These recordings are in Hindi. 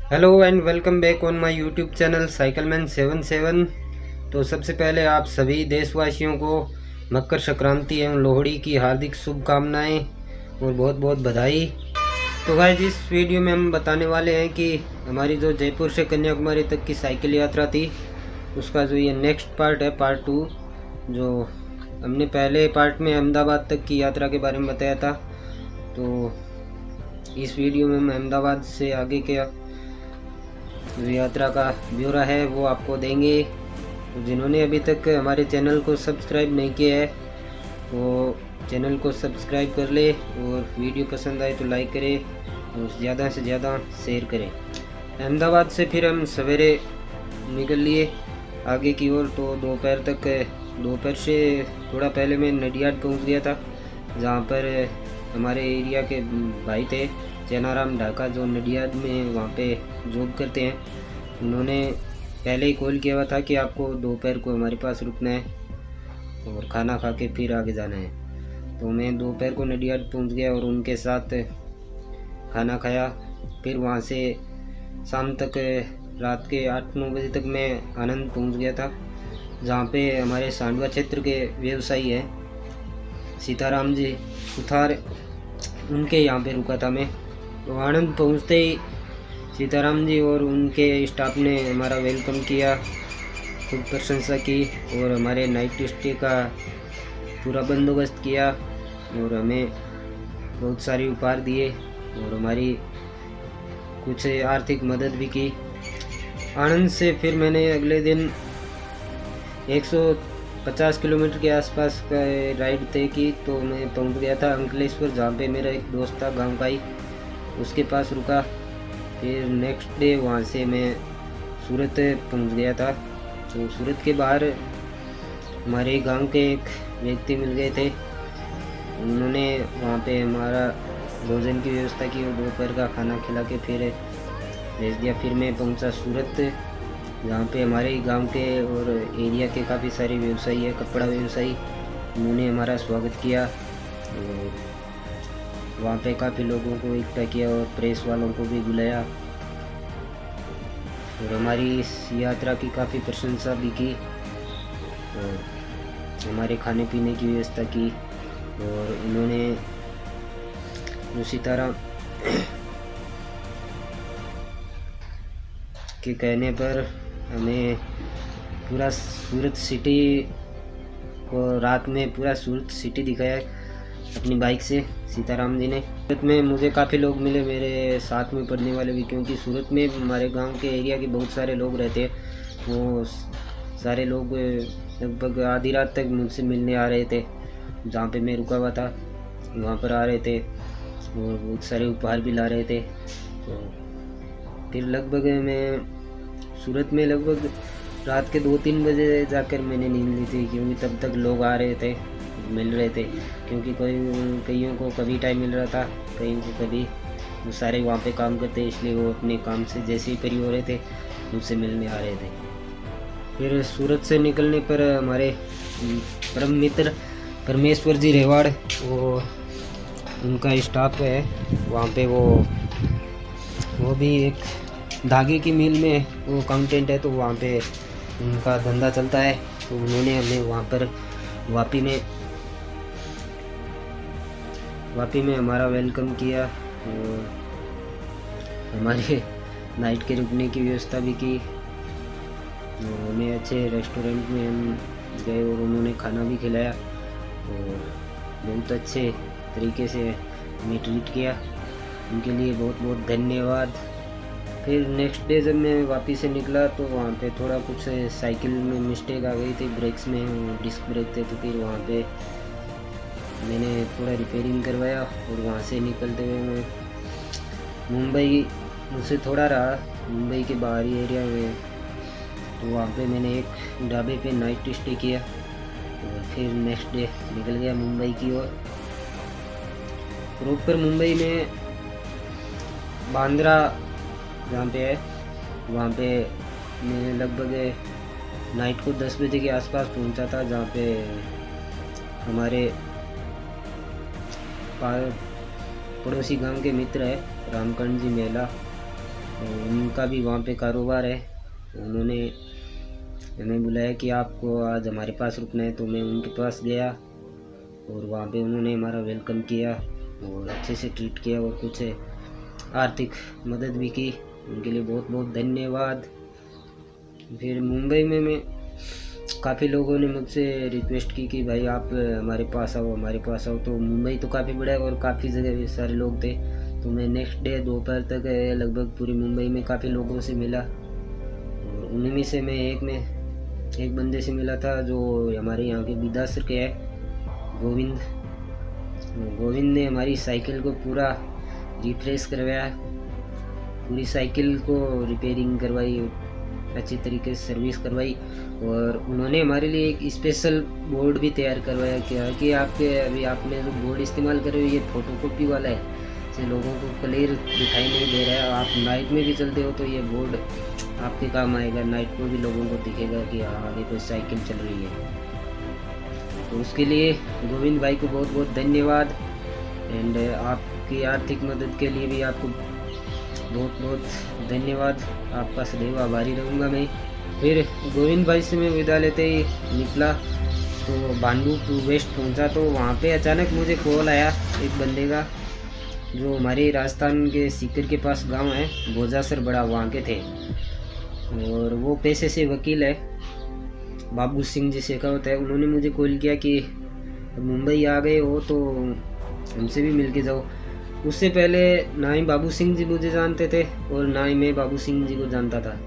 Hello and welcome back on my YouTube channel cycleman 77। तो सबसे पहले आप सभी देशवासियों को मकर संक्रांति एवं लोहड़ी की हार्दिक शुभकामनाएं और बहुत बहुत बधाई। तो गाइस, इस वीडियो में हम बताने वाले हैं कि हमारी जो जयपुर से कन्याकुमारी तक की साइकिल यात्रा थी उसका जो ये नेक्स्ट पार्ट है, पार्ट 2। जो हमने पहले पार्ट में अहमदाबाद तक की यात्रा के बारे में बताया था, तो इस वीडियो में हम अहमदाबाद से आगे के जो यात्रा का ब्यौरा है वो आपको देंगे। तो जिन्होंने अभी तक हमारे चैनल को सब्सक्राइब नहीं किया है वो चैनल को सब्सक्राइब कर ले, और वीडियो पसंद आए तो लाइक करें और ज़्यादा से ज़्यादा शेयर करें। अहमदाबाद से फिर हम सवेरे निकल लिए आगे की ओर। तो दोपहर से थोड़ा पहले मैं नडियाड पहुंच गया था, जहां पर हमारे एरिया के भाई थे चेनाराम ढाका, जो नडियाद में वहाँ पे जॉब करते हैं। उन्होंने पहले ही कॉल किया हुआ था कि आपको दोपहर को हमारे पास रुकना है और खाना खा के फिर आगे जाना है। तो मैं दोपहर को नडियाद पहुँच गया और उनके साथ खाना खाया। फिर वहाँ से शाम तक रात के 8-9 बजे तक मैं आनंद पहुँच गया था, जहाँ पे हमारे सांडवा क्षेत्र के व्यवसायी हैं सीताराम जी सुथार, उनके यहाँ पे रुका था मैं। तो आनंद पहुँचते ही सीताराम जी और उनके स्टाफ ने हमारा वेलकम किया, खूब प्रशंसा की और हमारे नाइट स्टे का पूरा बंदोबस्त किया और हमें बहुत सारी उपहार दिए और हमारी कुछ आर्थिक मदद भी की। आनंद से फिर मैंने अगले दिन 150 किलोमीटर के आसपास का राइड तय की। तो मैं पहुंच गया था अंकलेश्वर, जहाँ पे मेरा एक दोस्त था गांव का ही, उसके पास रुका। फिर नेक्स्ट डे वहाँ से मैं सूरत पहुंच गया था। तो सूरत के बाहर हमारे गांव के एक व्यक्ति मिल गए थे, उन्होंने वहाँ पे हमारा भोजन की व्यवस्था की और दोपहर का खाना खिला के फिर भेज दिया। फिर मैं पहुँचा सूरत, जहाँ पे हमारे गांव के और एरिया के काफ़ी सारे व्यवसायी है, कपड़ा व्यवसायी, उन्होंने हमारा स्वागत किया और वहाँ पे काफ़ी लोगों को इकट्ठा किया और प्रेस वालों को भी बुलाया और हमारी इस यात्रा की काफ़ी प्रशंसा भी की और हमारे खाने पीने की व्यवस्था की। और उन्होंने उसी तरह के कहने पर हमें पूरा सूरत सिटी को रात में पूरा सूरत सिटी दिखाया अपनी बाइक से सीताराम जी ने। सूरत में मुझे काफ़ी लोग मिले, मेरे साथ में पढ़ने वाले भी, क्योंकि सूरत में हमारे गांव के एरिया के बहुत सारे लोग रहते हैं। वो सारे लोग लगभग आधी रात तक मुझसे मिलने आ रहे थे, जहाँ पे मैं रुका हुआ था वहाँ पर आ रहे थे और बहुत सारे उपहार भी ला रहे थे। तो फिर लगभग मैं सूरत में लगभग रात के 2-3 बजे जाकर मैंने नींद ली थी, क्योंकि तब तक लोग आ रहे थे, मिल रहे थे। क्योंकि कईयों को कभी टाइम मिल रहा था, कईयों को कभी, वो सारे वहाँ पे काम करते, इसलिए वो अपने काम से जैसे ही फ्री हो रहे थे मुझसे मिलने आ रहे थे। फिर सूरत से निकलने पर हमारे परम मित्र परमेश्वर जी रेवाड़, वो उनका स्टाफ है वहाँ पे, वो भी एक धागे की मिल में वो अकाउंटेंट है, तो वहाँ पे उनका धंधा चलता है। तो उन्होंने हमें वहाँ पर वापी में हमारा वेलकम किया और हमारे नाइट के रुकने की व्यवस्था भी की। तो हमें अच्छे रेस्टोरेंट में हम गए और उन्होंने खाना भी खिलाया और बहुत अच्छे तरीके से हमें ट्रीट किया, उनके लिए बहुत बहुत धन्यवाद। फिर नेक्स्ट डे जब मैं वापस से निकला तो वहाँ पे थोड़ा कुछ साइकिल में मिस्टेक आ गई थी, ब्रेक्स में डिस्क ब्रेक थे, तो फिर वहाँ पे मैंने थोड़ा रिपेयरिंग करवाया और वहाँ से निकलते हुए मैं मुंबई मुझसे थोड़ा रहा, मुंबई के बाहरी एरिया में। तो वहाँ पे मैंने एक ढाबे पे नाइट स्टे किया और फिर नेक्स्ट डे निकल गया मुंबई की ओर। प्रॉपर मुंबई में बांद्रा जहाँ पे है, वहाँ पे मैं लगभग नाइट को 10 बजे के आसपास पहुँचा था, जहाँ पे हमारे पड़ोसी गांव के मित्र है रामकर्ण जी मेला, उन उनका भी वहाँ पे कारोबार है। उन्होंने हमें बुलाया कि आपको आज हमारे पास रुकना है, तो मैं उनके पास गया और वहाँ पे उन्होंने हमारा वेलकम किया और अच्छे से ट्रीट किया और कुछ आर्थिक मदद भी की। उनके लिए बहुत बहुत धन्यवाद। फिर मुंबई में मैं काफ़ी लोगों ने मुझसे रिक्वेस्ट की कि भाई आप हमारे पास आओ, हमारे पास आओ। तो मुंबई तो काफ़ी बड़ा है और काफ़ी जगह सारे लोग थे, तो मैं नेक्स्ट डे दोपहर तक लगभग पूरी मुंबई में काफ़ी लोगों से मिला और उन्हीं में से मैं एक बंदे से मिला था जो हमारे यहाँ के बिदासर के है, गोविंद ने हमारी साइकिल को पूरा रिफ्रेश करवाया, पूरी साइकिल को रिपेयरिंग करवाई, अच्छी तरीके से सर्विस करवाई और उन्होंने हमारे लिए एक स्पेशल बोर्ड भी तैयार करवाया कि आपने जो बोर्ड इस्तेमाल कर रहे हो ये फोटोकॉपी वाला है, इससे लोगों को क्लियर दिखाई नहीं दे रहा है। आप नाइट में भी चलते हो तो ये बोर्ड आपके काम आएगा, नाइट में भी लोगों को दिखेगा कि हाँ आगे कोई साइकिल चल रही है। तो उसके लिए गोविंद भाई को बहुत बहुत धन्यवाद एंड आपकी आर्थिक मदद के लिए भी आपको बहुत बहुत धन्यवाद। आपका सदैव आभारी रहूँगा मैं। फिर गोविंद भाई से मैं विदा लेते ही निकला तो भांडुप वेस्ट पहुँचा, तो वहाँ पे अचानक मुझे कॉल आया एक बंदे का जो हमारे राजस्थान के सीकर के पास गांव है भोजासर बड़ा, वहाँ के थे और वो पेशे से वकील है, बाबू सिंह जी शेखावत है। उन्होंने मुझे कॉल किया कि मुंबई आ गए हो तो हमसे भी मिल के जाओ। उससे पहले ना ही बाबू सिंह जी मुझे जानते थे और ना ही मैं बाबू सिंह जी को जानता था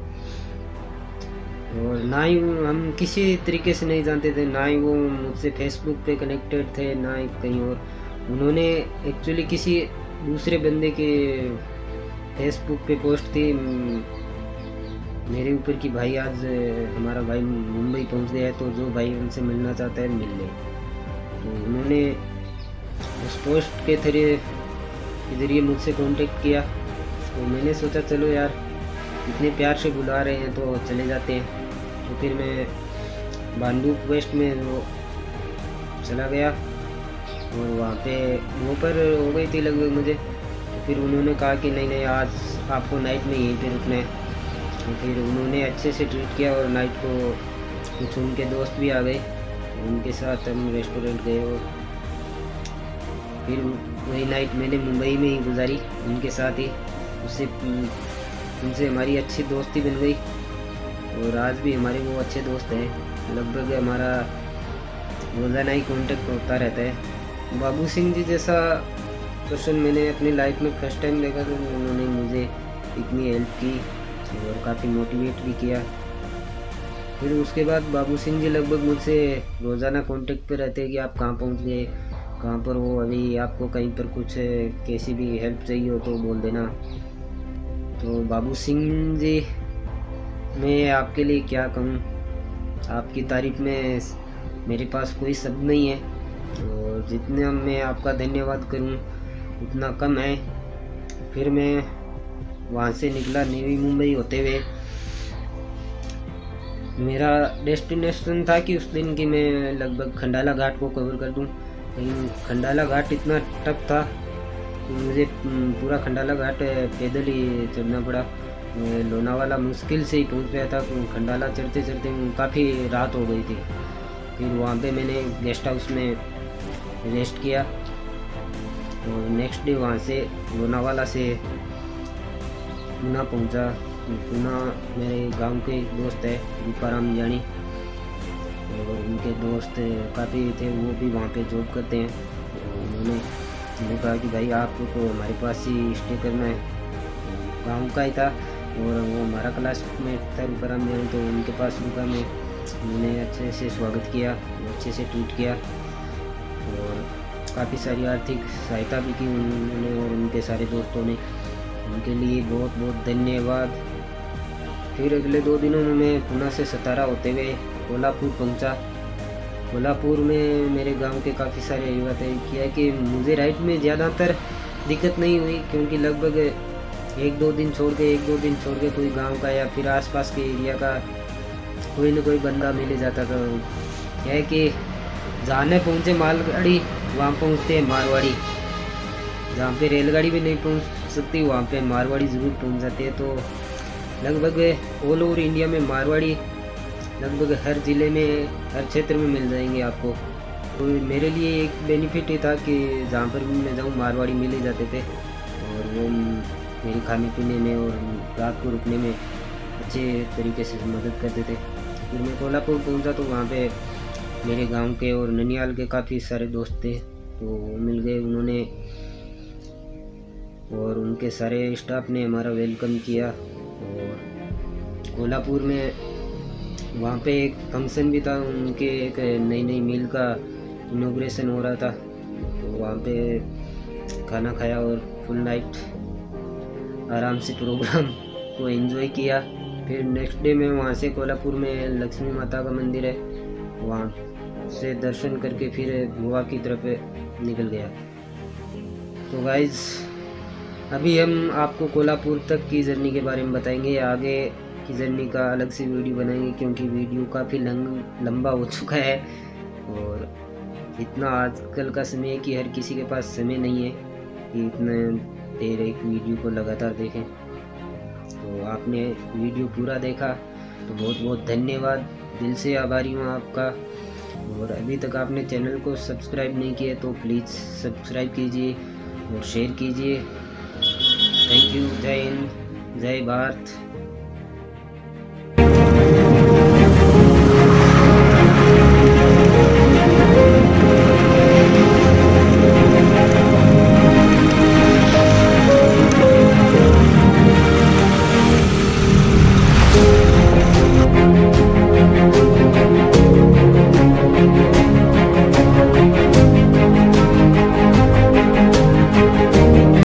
और ना ही हम किसी तरीके से नहीं जानते थे, ना ही वो मुझसे फेसबुक पे कनेक्टेड थे, ना ही कहीं और। उन्होंने एक्चुअली किसी दूसरे बंदे के फेसबुक पे पोस्ट थी मेरे ऊपर कि भाई आज हमारा भाई मुंबई पहुंच गया है, तो जो भाई उनसे मिलना चाहता है मिल ले। तो उन्होंने उस पोस्ट के जरिए मुझसे कांटेक्ट किया, तो मैंने सोचा चलो यार इतने प्यार से बुला रहे हैं तो चले जाते हैं। तो फिर मैं भांडुप वेस्ट में वो चला गया और वहाँ पे दोपहर हो गई थी लगभग मुझे। तो फिर उन्होंने कहा कि नहीं आज आपको नाइट में यहीं पे रुकना है। तो फिर उन्होंने अच्छे से ट्रीट किया और नाइट को कुछ उनके दोस्त भी आ गए, उनके साथ हम रेस्टोरेंट गए और फिर वही नाइट मैंने मुंबई में ही गुजारी उनके साथ ही। उनसे हमारी अच्छी दोस्ती बन गई और आज भी हमारे वो अच्छे दोस्त हैं। लगभग हमारा रोज़ाना ही कांटेक्ट होता रहता है। बाबू सिंह जी जैसा पर्सन मैंने अपनी लाइफ में फर्स्ट टाइम देखा, तो उन्होंने मुझे इतनी हेल्प की और काफ़ी मोटिवेट भी किया। फिर उसके बाद बाबू सिंह जी लगभग मुझसे रोज़ाना कांटेक्ट पे रहते हैं कि आप कहाँ पहुँच गए, कहाँ पर हो अभी, आपको कहीं पर कुछ कैसी भी हेल्प चाहिए हो तो बोल देना। तो बाबू सिंह जी मैं आपके लिए क्या कहूँ, आपकी तारीफ में मेरे पास कोई शब्द नहीं है और जितना मैं आपका धन्यवाद करूँ उतना कम है। फिर मैं वहाँ से निकला नवी मुंबई होते हुए। मेरा डेस्टिनेशन था कि उस दिन की मैं लगभग खंडाला घाट को कवर कर दूं, लेकिन खंडाला घाट इतना टफ था कि मुझे पूरा खंडाला घाट पैदल ही चढ़ना पड़ा। लोनावाला मुश्किल से ही पहुंच गया था, खंडाला चढ़ते चढ़ते काफ़ी रात हो गई थी। फिर वहाँ पे मैंने गेस्ट हाउस में रेस्ट किया और नेक्स्ट डे वहाँ से लोनावाला से पूना पहुँचा। पूना मेरे गांव के दोस्त है रूपाराम जानी और उनके दोस्त काफ़ी थे, वो भी वहाँ पे जॉब करते हैं। तो उन्होंने कहा कि भाई आपको हमारे पास ही स्टे करना है। गांव का ही था और वो हमारा क्लासमेट था रूपाराम जानी, तो उनके पास रुका मैं। उन्होंने अच्छे से स्वागत किया, अच्छे से ट्रीट किया और काफ़ी सारी आर्थिक सहायता भी की उन्होंने और उनके सारे दोस्तों ने। उनके लिए बहुत बहुत धन्यवाद। फिर अगले 2 दिनों में मैं पूना से सतारा होते हुए कोल्हापुर पहुंचा। कोल्हापुर में मेरे गांव के काफ़ी सारे युवा थे। किया कि मुझे राइड में ज़्यादातर दिक्कत नहीं हुई, क्योंकि लगभग 1-2 दिन छोड़ के कोई गांव का या फिर आसपास के एरिया का कोई न कोई बंदा मिल जाता था। क्या है कि जहाँ पहुँचे मालगाड़ी वहाँ पहुँचते हैं मारवाड़ी, जहाँ पे रेलगाड़ी भी नहीं पहुँच सकती वहाँ पे मारवाड़ी ज़रूर पहुँच जाती है। तो लगभग ऑल ओवर इंडिया में मारवाड़ी लगभग हर ज़िले में, हर क्षेत्र में मिल जाएंगे आपको। तो मेरे लिए एक बेनिफिट ये था कि जहाँ पर भी मैं जाऊँ मारवाड़ी मिल ही जाते थे, और वो मेरी खाने पीने में और रात को रुकने में अच्छे तरीके से मदद करते थे। फिर मैं कोल्हापुर पहुँचा तो वहाँ पे मेरे गांव के और ननिहाल के काफ़ी सारे दोस्त थे, तो वो मिल गए उन्होंने, और उनके सारे स्टाफ ने हमारा वेलकम किया। और कोल्हापुर में वहाँ पे एक फंक्शन भी था, उनके एक नई मिल का इनॉग्रेशन हो रहा था, तो वहाँ पे खाना खाया और फुल नाइट आराम से प्रोग्राम को एंजॉय किया। फिर नेक्स्ट डे में वहाँ से कोल्हापुर में लक्ष्मी माता का मंदिर है, वहाँ से दर्शन करके फिर गोवा की तरफ निकल गया। तो गाइज अभी हम आपको कोल्हापुर तक की जर्नी के बारे में बताएंगे, आगे की जर्नी का अलग से वीडियो बनाएंगे, क्योंकि वीडियो काफ़ी लंबा हो चुका है और इतना आजकल का समय है कि हर किसी के पास समय नहीं है कि इतना देर एक वीडियो को लगातार देखें। तो आपने वीडियो पूरा देखा तो बहुत बहुत धन्यवाद, दिल से आभारी हूँ आपका। और अभी तक आपने चैनल को सब्सक्राइब नहीं किया तो प्लीज़ सब्सक्राइब कीजिए और शेयर कीजिए। Thank you. जय हिंद, जय भारत।